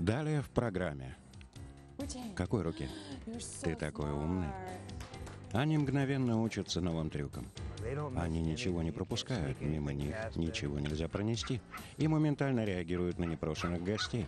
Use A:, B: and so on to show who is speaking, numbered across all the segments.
A: Далее в программе. Какой руки? Ты такой умный. Они мгновенно учатся новым трюкам. Они ничего не пропускают, мимо них ничего нельзя пронести, и моментально реагируют на непрошенных гостей.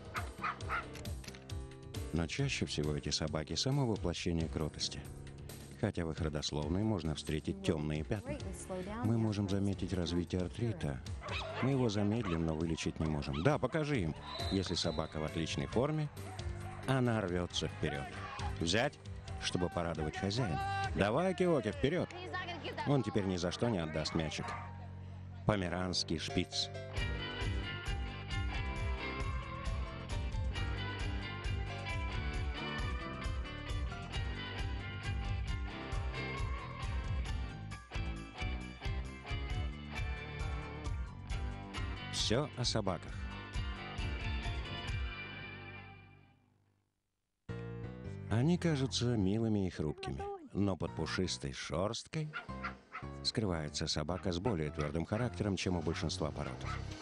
A: Но чаще всего эти собаки — само воплощение кротости. Хотя в их родословной можно встретить темные пятна. Мы можем заметить развитие артрита. Мы его замедлим, но вылечить не можем. Да, покажи им. Если собака в отличной форме, она рвется вперед. Взять, чтобы порадовать хозяина. Давай, Киоки, вперед! Он теперь ни за что не отдаст мячик. Померанский шпиц. Все о собаках. Они кажутся милыми и хрупкими, но под пушистой шерсткой скрывается собака с более твердым характером, чем у большинства пород.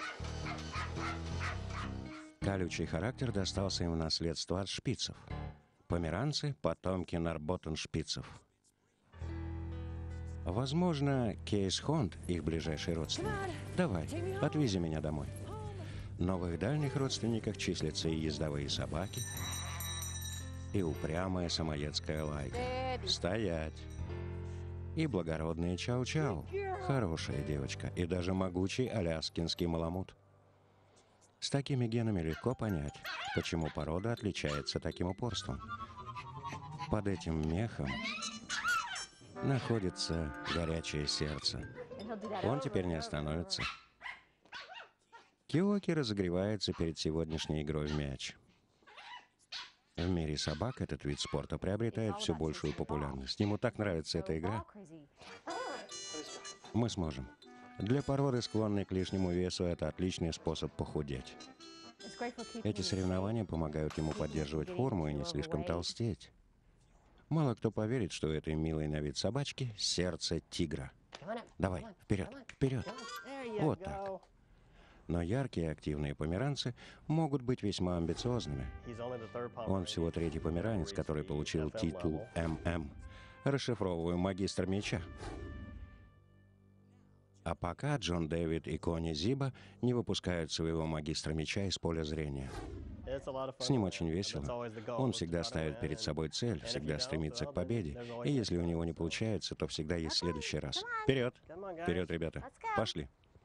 A: Колючий характер достался им в наследство от шпицев. Померанцы — потомки норботтеншпицев. Возможно, Кейс-Хонд — их ближайший родственник. Давай, отвези меня домой. Но в их дальних родственниках числятся и ездовые собаки, и упрямая самоедская лайка. Стоять! И благородный чау-чау. Хорошая девочка. И даже могучий аляскинский маламут. С такими генами легко понять, почему порода отличается таким упорством. Под этим мехом находится горячее сердце. Он теперь не остановится. Киоки разогревается перед сегодняшней игрой в мяч. В мире собак этот вид спорта приобретает все большую популярность. Ему так нравится эта игра. Мы сможем. Для породы, склонной к лишнему весу, это отличный способ похудеть. Эти соревнования помогают ему поддерживать форму и не слишком толстеть. Мало кто поверит, что у этой милой на вид собачки сердце тигра. Давай, вперед, вперед. Вот так. Но яркие активные померанцы могут быть весьма амбициозными. Он всего третий померанец, который получил титул ММ. Расшифровываю: магистр меча. А пока Джон Дэвид и Кони Зиба не выпускают своего магистра меча из поля зрения. С ним очень весело. Он всегда ставит перед собой цель, всегда стремится к победе. И если у него не получается, то всегда есть следующий раз. Вперед! Вперед, ребята! Пошли!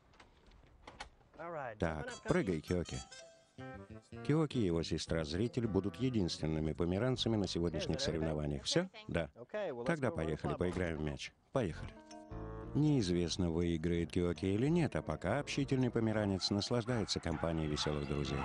A: Так, прыгай, Киоки. Киоки и его сестра-зритель будут единственными померанцами на сегодняшних соревнованиях. Все? Да. Тогда поехали, поиграем в мяч. Поехали. Неизвестно, выиграет Киоки или нет, а пока общительный померанец наслаждается компанией веселых друзей.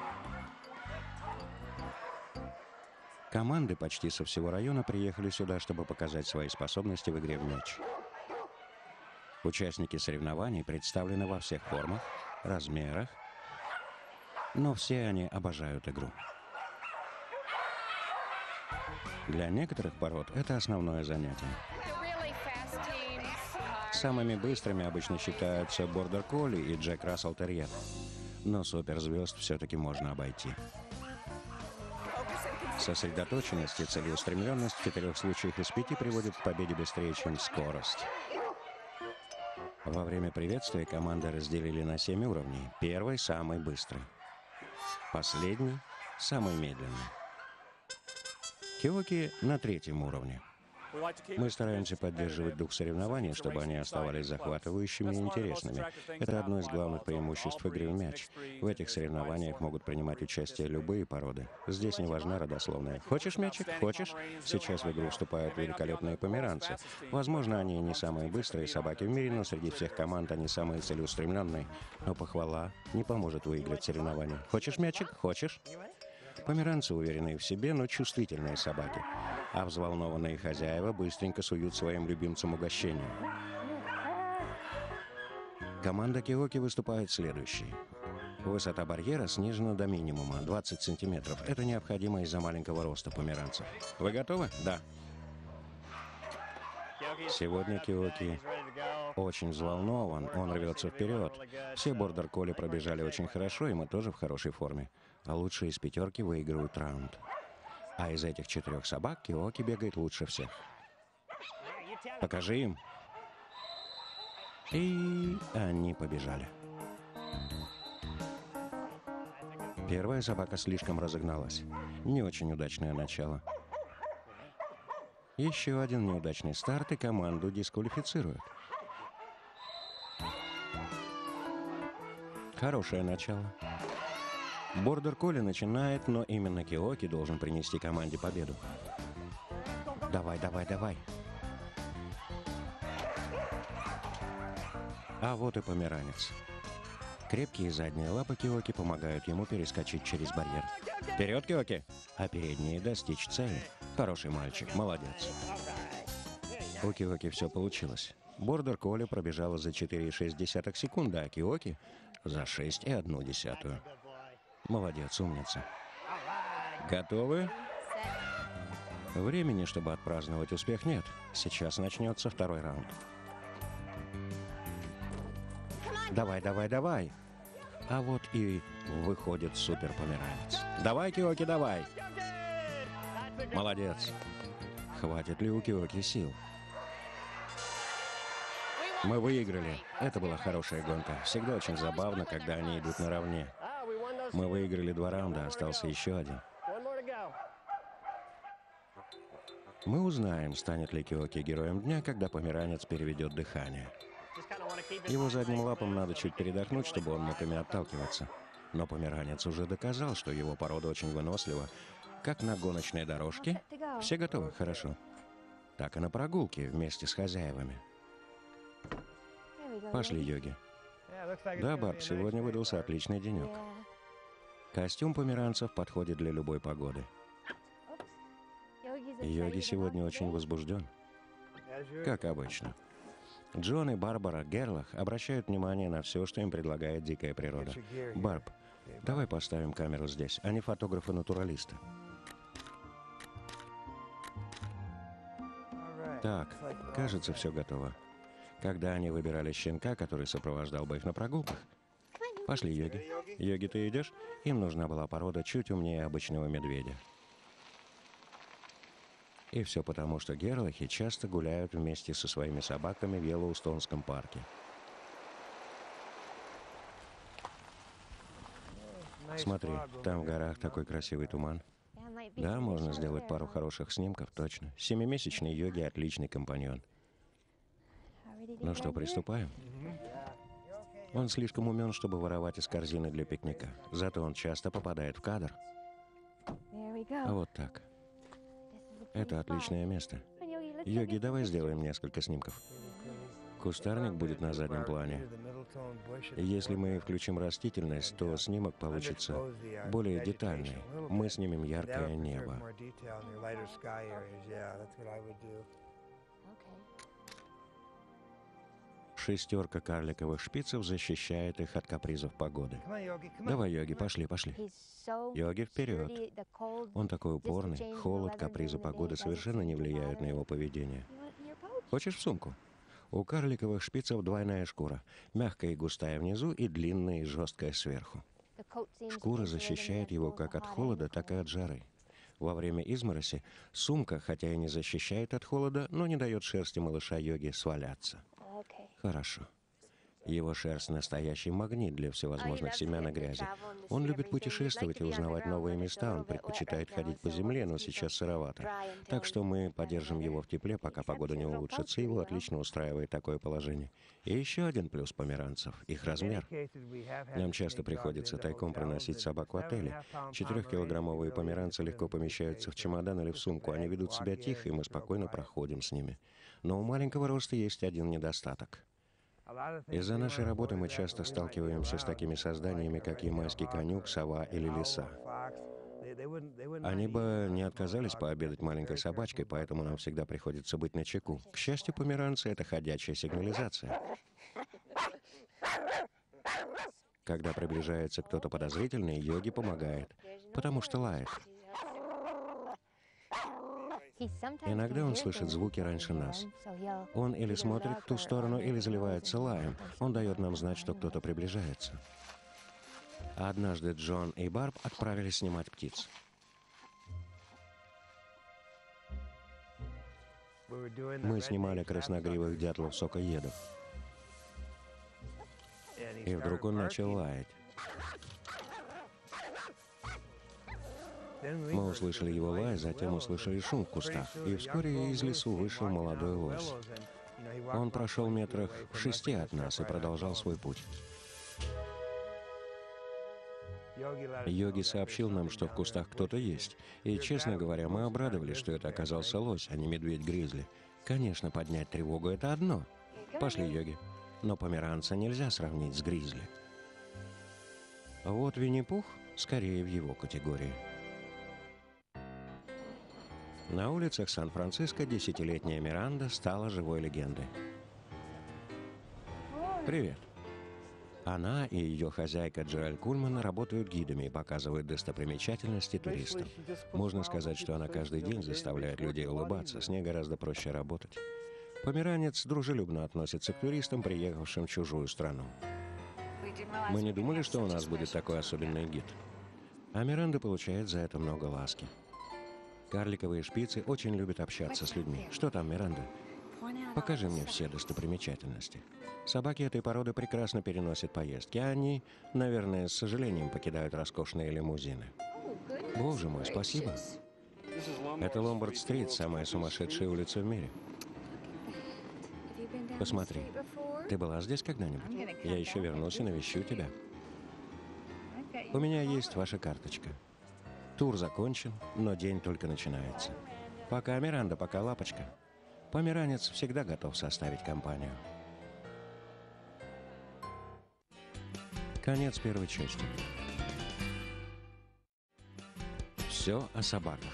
A: Команды почти со всего района приехали сюда, чтобы показать свои способности в игре в мяч. Участники соревнований представлены во всех формах, размерах, но все они обожают игру. Для некоторых пород это основное занятие. Самыми быстрыми обычно считаются бордер колли и Джек Рассел терьер, но суперзвезд все-таки можно обойти. Сосредоточенность и целеустремленность в 4 случаях из 5 приводят к победе быстрее, чем скорость. Во время приветствия команды разделили на 7 уровней. Первый — самый быстрый. Последний — самый медленный. Киоки на 3-м уровне. Мы стараемся поддерживать дух соревнований, чтобы они оставались захватывающими и интересными. Это одно из главных преимуществ игры в мяч. В этих соревнованиях могут принимать участие любые породы. Здесь не важна родословная. Хочешь мячик? Хочешь? Сейчас в игру вступают великолепные померанцы. Возможно, они не самые быстрые собаки в мире, но среди всех команд они самые целеустремленные. Но похвала не поможет выиграть соревнования. Хочешь мячик? Хочешь? Померанцы уверенные в себе, но чувствительные собаки. А взволнованные хозяева быстренько суют своим любимцам угощение. Команда Киоки выступает следующей. Высота барьера снижена до минимума — 20 сантиметров. Это необходимо из-за маленького роста померанцев. Вы готовы? Да. Сегодня Киоки очень взволнован, он рвется вперед. Все бордер-колли пробежали очень хорошо, и мы тоже в хорошей форме. а лучшие из пятерки выигрывают раунд. А из этих 4 собак Киоки бегает лучше всех. Покажи им. И они побежали. Первая собака слишком разогналась. Не очень удачное начало. Еще один неудачный старт, и команду дисквалифицируют. Хорошее начало. Бордер Колли начинает, но именно Киоки должен принести команде победу. Давай, давай, давай. А вот и померанец. Крепкие задние лапы Киоки помогают ему перескочить через барьер. Вперед, Киоки! А передние достичь цели. Хороший мальчик, молодец. У Киоки все получилось. Бордер Колли пробежала за 4,6 секунды, а Киоки за 6,1. Молодец, умница. Готовы? Времени, чтобы отпраздновать успех, нет. Сейчас начнется второй раунд. Давай, давай, давай. А вот и выходит супер-померанец. Давай, Киоки, давай. Молодец. Хватит ли у Киоки сил? Мы выиграли. Это была хорошая гонка. Всегда очень забавно, когда они идут наравне. Мы выиграли 2 раунда, остался еще один. Мы узнаем, станет ли Киоки героем дня, когда померанец переведет дыхание. Его задним лапам надо чуть передохнуть, чтобы он мог ими отталкиваться. Но померанец уже доказал, что его порода очень вынослива. Как на гоночной дорожке. Все готовы? Хорошо. Так и на прогулке вместе с хозяевами. Пошли, Йоги. Да, Барб, сегодня выдался отличный денек. Костюм померанцев подходит для любой погоды. Йоги сегодня очень возбужден. Как обычно. Джон и Барбара Герлах обращают внимание на все, что им предлагает дикая природа. Барб, давай поставим камеру здесь, а не фотографа-натуралиста. Так, кажется, все готово. Когда они выбирали щенка, который сопровождал бы их на прогулках. Пошли, Йоги. Йоги, ты идешь? Им нужна была порода чуть умнее обычного медведя. И все потому, что герлахи часто гуляют вместе со своими собаками в Йеллоустонском парке. Смотри, там в горах такой красивый туман. Да, можно сделать пару хороших снимков, точно. 7-месячный Йоги — отличный компаньон. Ну что, приступаем? Он слишком умен, чтобы воровать из корзины для пикника. Зато он часто попадает в кадр. Вот так. Это отличное место. Йоги, давай сделаем несколько снимков. Кустарник будет на заднем плане. Если мы включим растительность, то снимок получится более детальный. Мы снимем яркое небо. Шестерка карликовых шпицев защищает их от капризов погоды. Давай, Йоги, пошли, пошли. Йоги, вперед. Он такой упорный. Холод, капризы погоды совершенно не влияют на его поведение. Хочешь в сумку? У карликовых шпицев двойная шкура. Мягкая и густая внизу и длинная и жесткая сверху. Шкура защищает его как от холода, так и от жары. Во время измороси сумка, хотя и не защищает от холода, но не дает шерсти малыша Йоги сваляться. Хорошо. Его шерсть — настоящий магнит для всевозможных семян и грязи. Он любит путешествовать и узнавать новые места. Он предпочитает ходить по земле, но сейчас сыровато. Так что мы поддержим его в тепле, пока погода не улучшится. Его отлично устраивает такое положение. И еще один плюс померанцев — их размер. Нам часто приходится тайком приносить собак в отеле. 4-килограммовые померанцы легко помещаются в чемодан или в сумку. Они ведут себя тихо, и мы спокойно проходим с ними. Но у маленького роста есть один недостаток. Из-за нашей работы мы часто сталкиваемся с такими созданиями, как ямайский конюк, сова или лиса. Они бы не отказались пообедать маленькой собачкой, поэтому нам всегда приходится быть начеку. К счастью, померанцы — это ходячая сигнализация. Когда приближается кто-то подозрительный, Йоги помогает, потому что лает. Иногда он слышит звуки раньше нас. Он или смотрит в ту сторону, или заливается лаем. Он дает нам знать, что кто-то приближается. Однажды Джон и Барб отправились снимать птиц. Мы снимали красногривых дятлов-сокоедов. И вдруг он начал лаять. Мы услышали его лай, затем услышали шум в кустах, и вскоре из лесу вышел молодой лось. Он прошел метрах в 6 от нас и продолжал свой путь. Йоги сообщил нам, что в кустах кто-то есть, и, честно говоря, мы обрадовались, что это оказался лось, а не медведь-гризли. Конечно, поднять тревогу — это одно. Пошли, Йоги. Но померанца нельзя сравнить с гризли. Вот Винни-Пух скорее в его категории. На улицах Сан-Франциско 10-летняя Миранда стала живой легендой. Привет. Она и ее хозяйка Джоэль Кульман работают гидами и показывают достопримечательности туристам. Можно сказать, что она каждый день заставляет людей улыбаться, с ней гораздо проще работать. Померанец дружелюбно относится к туристам, приехавшим в чужую страну. Мы не думали, что у нас будет такой особенный гид. А Миранда получает за это много ласки. Карликовые шпицы очень любят общаться с людьми. Что там, Миранда? Покажи мне все достопримечательности. Собаки этой породы прекрасно переносят поездки, а они, наверное, с сожалением покидают роскошные лимузины. Боже мой, спасибо. Это Ломбард-стрит, самая сумасшедшая улица в мире. Посмотри, ты была здесь когда-нибудь? Я еще вернусь и навещу тебя. У меня есть ваша карточка. Тур закончен, но день только начинается. Пока, Миранда, пока, лапочка. Померанец всегда готов составить компанию. Конец первой части. Все о собаках.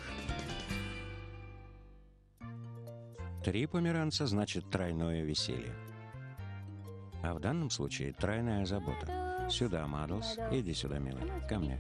A: 3 померанца значит тройное веселье. А в данном случае тройная забота. Сюда, Мадлс, иди сюда, милый, ко мне.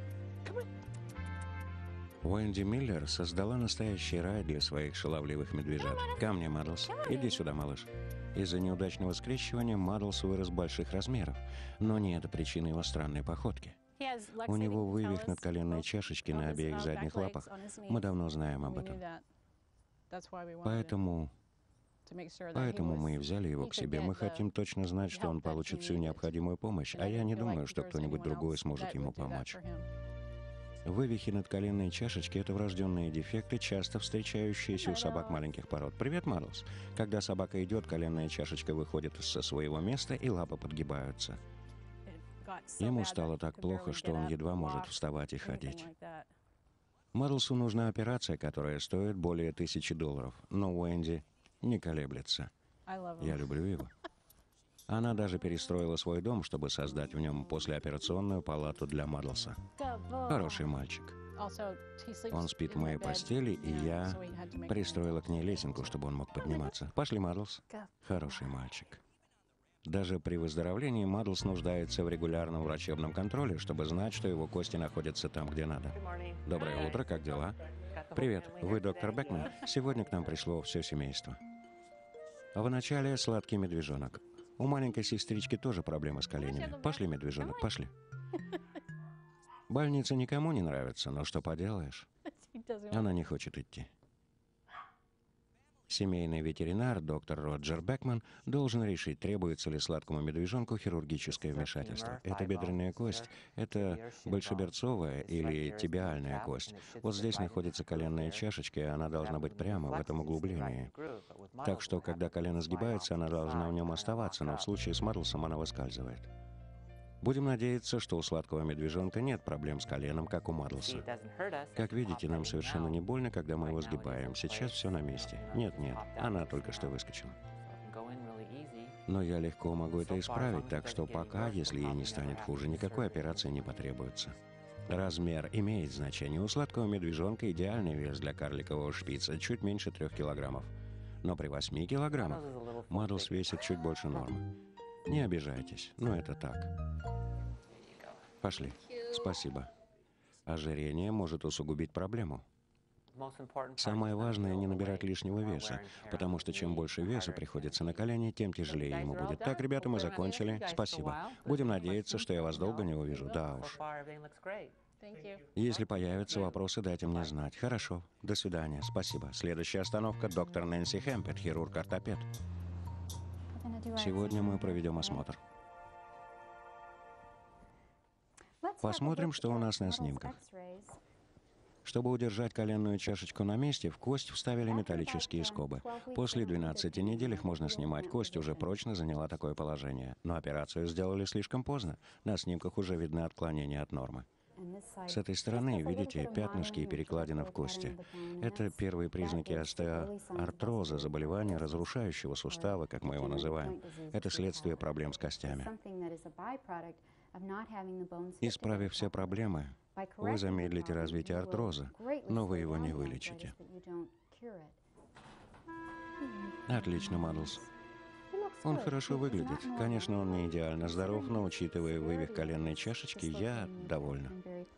A: Уэнди Миллер создала настоящий рай для своих шаловливых медвежат. Ко мне, Мадлс. Иди сюда, малыш. Из-за неудачного скрещивания Мадлс вырос больших размеров, но не это причина его странной походки. У него вывих над коленной чашечки на обеих задних лапах. Мы давно знаем об этом. Поэтому мы и взяли его к себе. Мы хотим точно знать, что он получит всю необходимую помощь, а я не думаю, что кто-нибудь другой сможет ему помочь. Вывихи над коленной чашечки — это врожденные дефекты, часто встречающиеся у собак маленьких пород. Привет, Мадлс. Когда собака идет, коленная чашечка выходит со своего места, и лапы подгибаются. Ему стало так плохо, что он едва может вставать и ходить. Мадлсу нужна операция, которая стоит более $1000, но Уэнди не колеблется. Я люблю его. Она даже перестроила свой дом, чтобы создать в нем послеоперационную палату для Мадлса. Хороший мальчик. Он спит в моей постели, и я пристроила к ней лесенку, чтобы он мог подниматься. Пошли, Мадлс. Хороший мальчик. Даже при выздоровлении Мадлс нуждается в регулярном врачебном контроле, чтобы знать, что его кости находятся там, где надо. Доброе утро, как дела? Привет, вы доктор Бекман? Сегодня к нам пришло все семейство. Вначале сладкий медвежонок. У маленькой сестрички тоже проблемы с коленями. Пошли, медвежонок, пошли. Больница никому не нравится, но что поделаешь? Она не хочет идти. Семейный ветеринар, доктор Роджер Бекман, должен решить, требуется ли сладкому медвежонку хирургическое вмешательство. Это бедренная кость, это большеберцовая или тибиальная кость. Вот здесь находится коленная чашечка, и она должна быть прямо в этом углублении. Так что, когда колено сгибается, она должна в нем оставаться, но в случае с Мадлсом она выскальзывает. Будем надеяться, что у сладкого медвежонка нет проблем с коленом, как у Мадлса. Как видите, нам совершенно не больно, когда мы его сгибаем. Сейчас все на месте. Нет, она только что выскочила. Но я легко могу это исправить, так что пока, если ей не станет хуже, никакой операции не потребуется. Размер имеет значение. У сладкого медвежонка идеальный вес для карликового шпица, чуть меньше 3 килограммов. Но при 8 килограммах Мадлс весит чуть больше нормы. Не обижайтесь, но это так. Пошли. Спасибо. Ожирение может усугубить проблему. Самое важное — не набирать лишнего веса, потому что чем больше веса приходится на колени, тем тяжелее ему будет. Так, ребята, мы закончили. Спасибо. Будем надеяться, что я вас долго не увижу. Да уж. Если появятся вопросы, дайте мне знать. Хорошо. До свидания. Спасибо. Следующая остановка — доктор Нэнси Хэмпет, хирург-ортопед. Сегодня мы проведем осмотр. Посмотрим, что у нас на снимках. Чтобы удержать коленную чашечку на месте, в кость вставили металлические скобы. После 12 недель их можно снимать. Кость уже прочно заняла такое положение. Но операцию сделали слишком поздно. На снимках уже видны отклонения от нормы. С этой стороны, видите, пятнышки и перекладина в кости. Это первые признаки остеоартроза, заболевания, разрушающего сустава, как мы его называем. Это следствие проблем с костями. Исправив все проблемы, вы замедлите развитие артроза, но вы его не вылечите. Отлично, Мадлс. Он хорошо выглядит. Конечно, он не идеально здоров, но, учитывая вывих коленной чашечки, я довольна.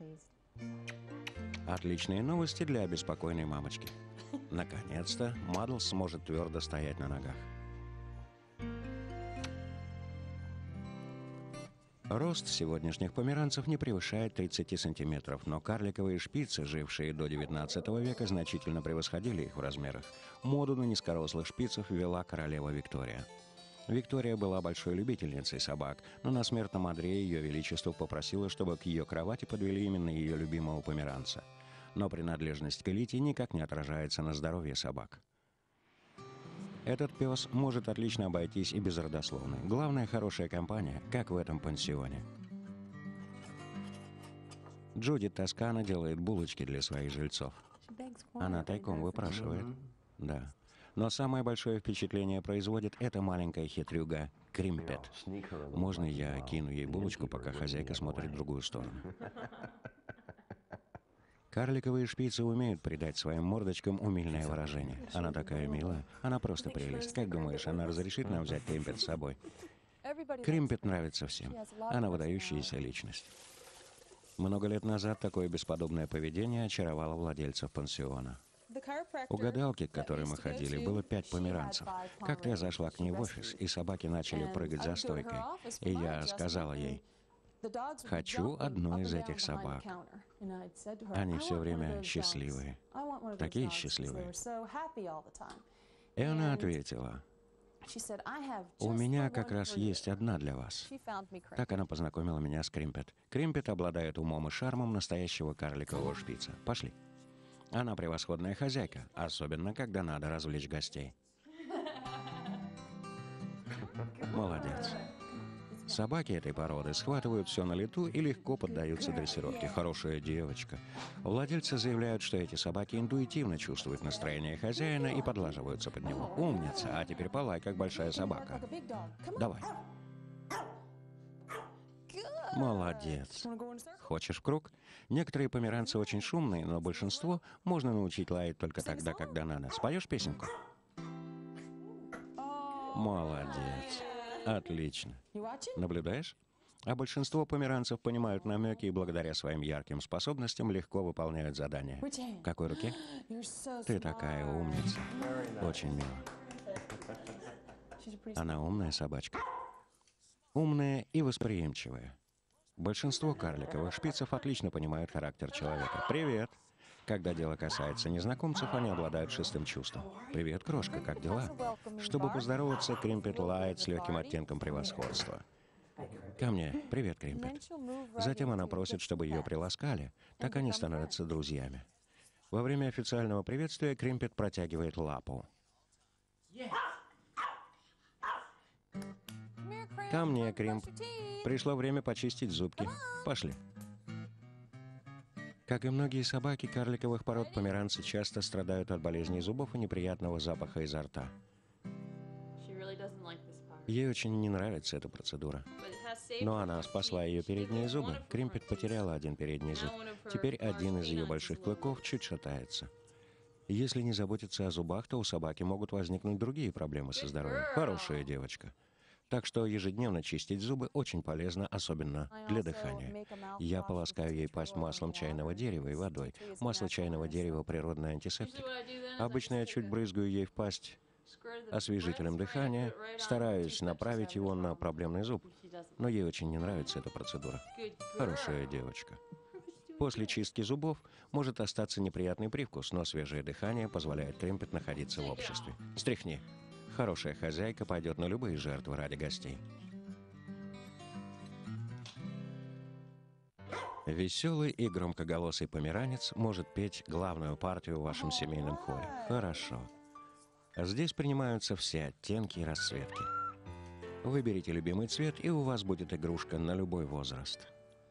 A: Отличные новости для обеспокоенной мамочки. Наконец-то Мадлс сможет твердо стоять на ногах. Рост сегодняшних померанцев не превышает 30 сантиметров, но карликовые шпицы, жившие до 19 века, значительно превосходили их в размерах. Моду на низкорослых шпицах ввела королева Виктория. Виктория была большой любительницей собак, но на смертном одре Ее Величество попросило, чтобы к ее кровати подвели именно ее любимого померанца. Но принадлежность к элите никак не отражается на здоровье собак. Этот пес может отлично обойтись и без родословной. Главное — хорошая компания, как в этом пансионе. Джудит Тоскана делает булочки для своих жильцов. Она тайком выпрашивает. Да. Но самое большое впечатление производит эта маленькая хитрюга Кримпет. Можно я кину ей булочку, пока хозяйка смотрит в другую сторону? Карликовые шпицы умеют придать своим мордочкам умильное выражение. Она такая милая. Она просто прелесть. Как думаешь, она разрешит нам взять Кримпет с собой? Кримпет нравится всем. Она выдающаяся личность. Много лет назад такое бесподобное поведение очаровало владельцев пансиона. У гадалки, к которой мы ходили, было 5 померанцев. Как-то я зашла к ней в офис, и собаки начали прыгать за стойкой. И я сказала ей: «Хочу одну из этих собак». Они все время счастливые. Такие счастливые. И она ответила: «У меня как раз есть одна для вас». Так она познакомила меня с Кримпет. Кримпет обладает умом и шармом настоящего карликового шпица. Пошли. Она превосходная хозяйка, особенно когда надо развлечь гостей. Молодец. Собаки этой породы схватывают все на лету и легко поддаются дрессировке. Хорошая девочка. Владельцы заявляют, что эти собаки интуитивно чувствуют настроение хозяина и подлаживаются под него. Умница. А теперь полай, как большая собака. Давай. Молодец. Хочешь в круг? Некоторые померанцы очень шумные, но большинство можно научить лаять только тогда, когда надо. Споешь песенку? Молодец. Отлично. Наблюдаешь? А большинство померанцев понимают намеки и благодаря своим ярким способностям легко выполняют задания. В какой руке? Ты такая умница. Очень мило. Она умная собачка. Умная и восприимчивая. Большинство карликовых шпицев отлично понимают характер человека. Привет! Когда дело касается незнакомцев, они обладают шестым чувством. «Привет, крошка, как дела?» Чтобы поздороваться, Кримпет лает с легким оттенком превосходства. «Ко мне. Привет, Кримпет». Затем она просит, чтобы ее приласкали. Так они становятся друзьями. Во время официального приветствия Кримпет протягивает лапу. «Ко мне, Кримп. Пришло время почистить зубки. Пошли». Как и многие собаки карликовых пород, померанцы часто страдают от болезней зубов и неприятного запаха изо рта. Ей очень не нравится эта процедура. Но она спасла ее передние зубы. Кримпет потеряла один передний зуб. Теперь один из ее больших клыков чуть шатается. Если не заботиться о зубах, то у собаки могут возникнуть другие проблемы со здоровьем. Хорошая девочка. Так что ежедневно чистить зубы очень полезно, особенно для дыхания. Я полоскаю ей пасть маслом чайного дерева и водой. Масло чайного дерева — природный антисептик. Обычно я чуть брызгаю ей в пасть освежителем дыхания, стараюсь направить его на проблемный зуб. Но ей очень не нравится эта процедура. Хорошая девочка. После чистки зубов может остаться неприятный привкус, но свежее дыхание позволяет Тримпет находиться в обществе. Стряхни. Хорошая хозяйка пойдет на любые жертвы ради гостей. Веселый и громкоголосый померанец может петь главную партию в вашем семейном хоре. Хорошо. Здесь принимаются все оттенки и расцветки. Выберите любимый цвет, и у вас будет игрушка на любой возраст.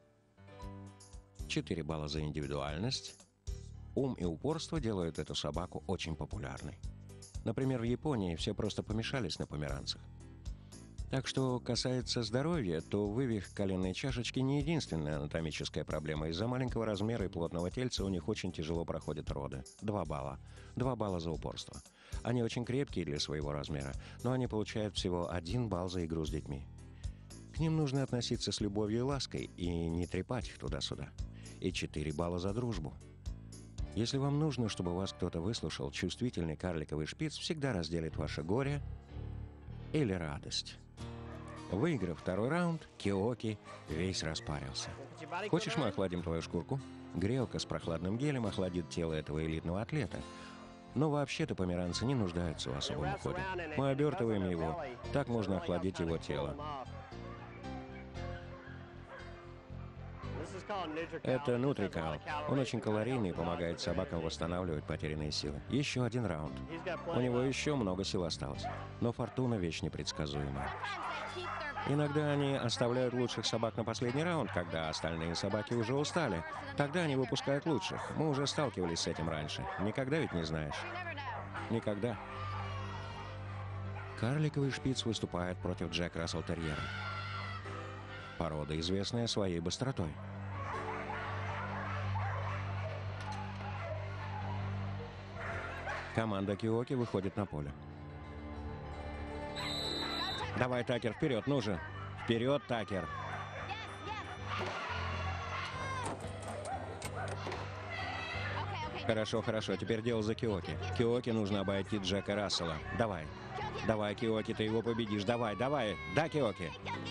A: 4 балла за индивидуальность. Ум и упорство делают эту собаку очень популярной. Например, в Японии все просто помешались на померанцах. Так что касается здоровья, то вывих коленной чашечки не единственная анатомическая проблема. Из-за маленького размера и плотного тельца у них очень тяжело проходят роды. 2 балла. 2 балла за упорство. Они очень крепкие для своего размера, но они получают всего 1 балл за игру с детьми. К ним нужно относиться с любовью и лаской и не трепать их туда-сюда. И 4 балла за дружбу. Если вам нужно, чтобы вас кто-то выслушал, чувствительный карликовый шпиц всегда разделит ваше горе или радость. Выиграв второй раунд, Киоки весь распарился. Хочешь, мы охладим твою шкурку? Грелка с прохладным гелем охладит тело этого элитного атлета. Но вообще-то померанцы не нуждаются в особом уходе. Мы обертываем его. Так можно охладить его тело. Это Нутрикал. Он очень калорийный и помогает собакам восстанавливать потерянные силы. Еще 1 раунд. У него еще много сил осталось. Но фортуна — вещь непредсказуемая. Иногда они оставляют лучших собак на последний раунд, когда остальные собаки уже устали. Тогда они выпускают лучших. Мы уже сталкивались с этим раньше. Никогда ведь не знаешь. Никогда. Карликовый шпиц выступает против Джек Рассел Терьера. Порода, известная своей быстротой. Команда Киоки выходит на поле. Давай, Такер, вперед, ну же. Вперед, Такер. Хорошо, хорошо, теперь дело за Киоки. Киоки нужно обойти Джека Рассела. Давай. Давай, Киоки, ты его победишь. Давай, давай. Да, Киоки.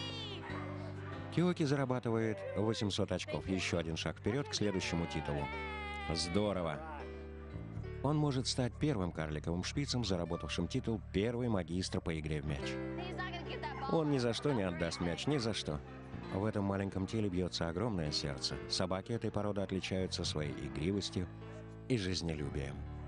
A: Киоки зарабатывает 800 очков. Еще 1 шаг вперед к следующему титулу. Здорово. Он может стать первым карликовым шпицем, заработавшим титул «Первый магистр по игре в мяч». Он ни за что не отдаст мяч, ни за что. В этом маленьком теле бьется огромное сердце. Собаки этой породы отличаются своей игривостью и жизнелюбием.